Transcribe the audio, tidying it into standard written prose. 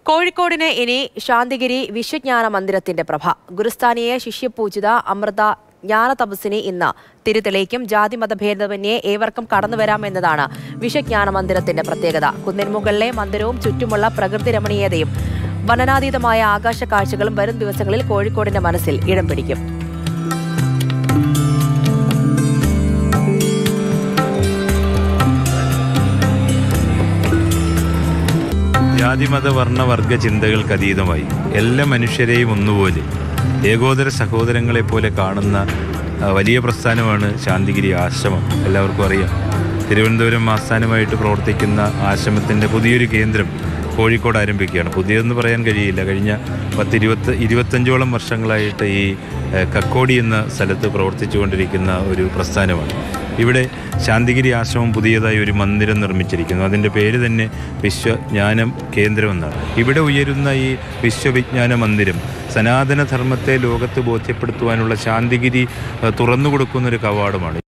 കോഴിക്കോടിന് ഇനി ശാന്തിഗിരി വിശ്വജ്ഞാന മന്ദിരത്തിന്റെ പ്രഭ. ഗുരുസ്ഥാനിയെ ശിഷ്യപൂജിത അമൃത ജ്ഞാന തപസ്സിനെ ഇന്ന് തിരുതെളിയിക്കും. ജാതിമത ഭേദമന്യേ ഏവർക്കും കടന്നുവരാമെന്നതാണ് വിശ്വജ്ഞാന മന്ദിരത്തിന്റെ പ്രത്യേകത. കുന്നിൻമുകളിലെ മന്ദിരവും ചുറ്റുമുള്ള പ്രകൃതി രമണീയതയും വനനാതീതമായ ആകാശ കാഴ്ചകളും വരും ദിവസങ്ങളിൽ കോഴിക്കോടിന്റെ മനസ്സിൽ ഇടം പിടിക്കും. ജാതിമത വർണ്ണ വർഗ ചിന്തകൾക്ക് അതീതമായി എല്ലാ മനുഷ്യരെയും ഒന്നുപോലെ ഏകോദര സഹോദരങ്ങളെപ്പോലെ കാണുന്ന വലിയ പ്രസ്ഥാനമാണ് ശാന്തിഗിരി ആശ്രമം. എല്ലാവർക്കും അറിയാം. തിരുവനന്തപുരം ആസ്ഥാനമായിട്ട് പ്രവർത്തിക്കുന്ന ആശ്രമത്തിൻ്റെ പുതിയൊരു കേന്ദ്രം കോഴിക്കോട് ആരംഭിക്കുകയാണ്. പുതിയതെന്ന് പറയാൻ കഴിയില്ല. കഴിഞ്ഞ 25 വർഷങ്ങളായിട്ട് ഈ കക്കോടി എന്ന സ്ഥലത്ത് പ്രവർത്തിച്ചുകൊണ്ടിരിക്കുന്ന ഒരു പ്രസ്ഥാനമാണ്. ഇവിടെ ശാന്തിഗിരി ആശ്രമം പുതിയതായി ഒരു മന്ദിരം നിർമ്മിച്ചിരിക്കുന്നു. അതിൻ്റെ പേര് തന്നെ വിശ്വജ്ഞാനം കേന്ദ്രം എന്നാണ്. ഇവിടെ ഉയരുന്ന ഈ വിശ്വവിജ്ഞാന മന്ദിരം സനാതനധർമ്മത്തെ ലോകത്ത് ബോധ്യപ്പെടുത്തുവാനുള്ള ശാന്തിഗിരി തുറന്നു കൊടുക്കുന്നൊരു കവാടമാണ്.